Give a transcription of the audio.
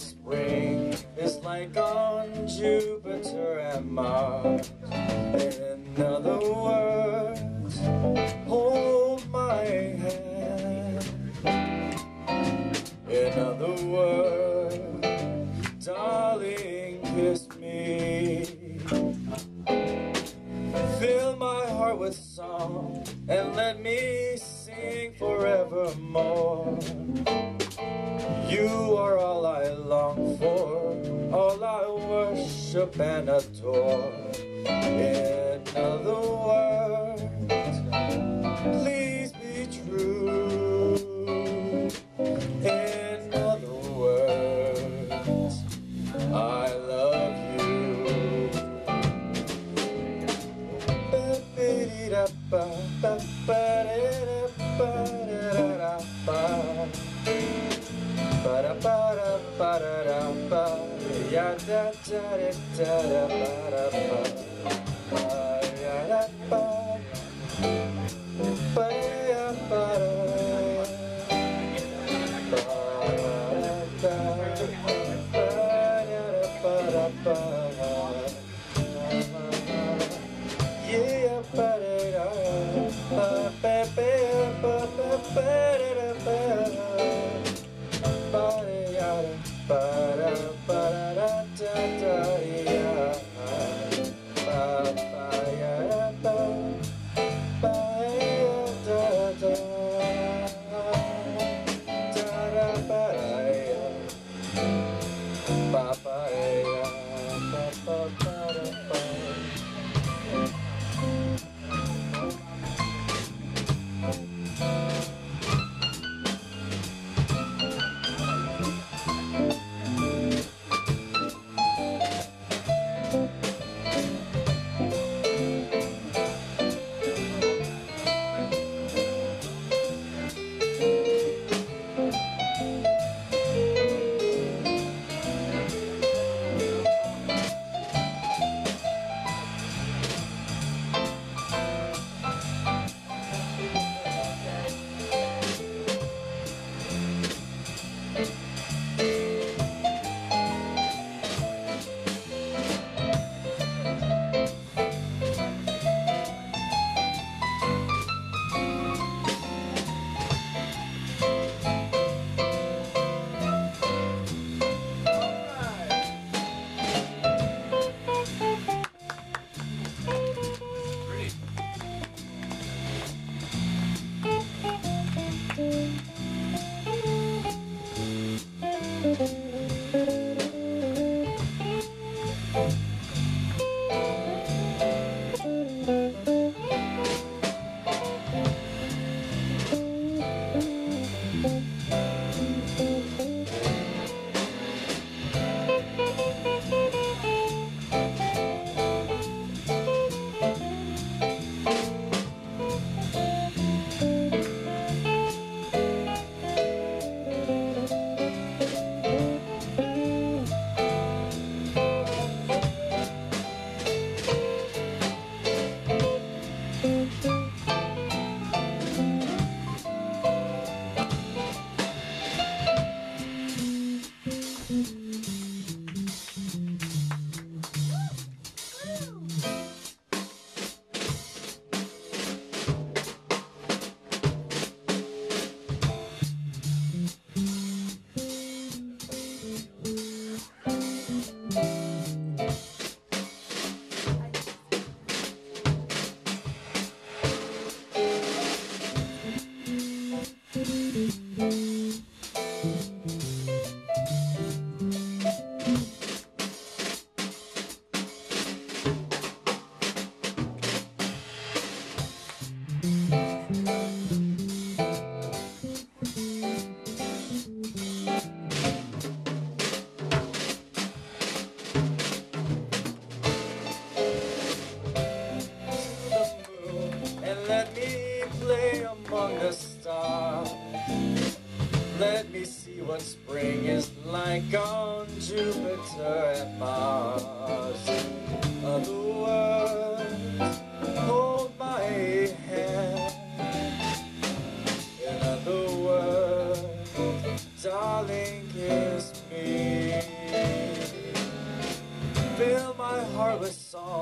spring is like on Jupiter and Mars. In other words, hold my hand. In other words, darling, kiss me. Fill my heart with song and let me sing forevermore. You are all I long for, all I worship and adore. In other words, please be true. In other words, I love you. among the stars. Let me see what spring is like on Jupiter and Mars. Other words, hold my hand. In other words, darling, kiss me. with song.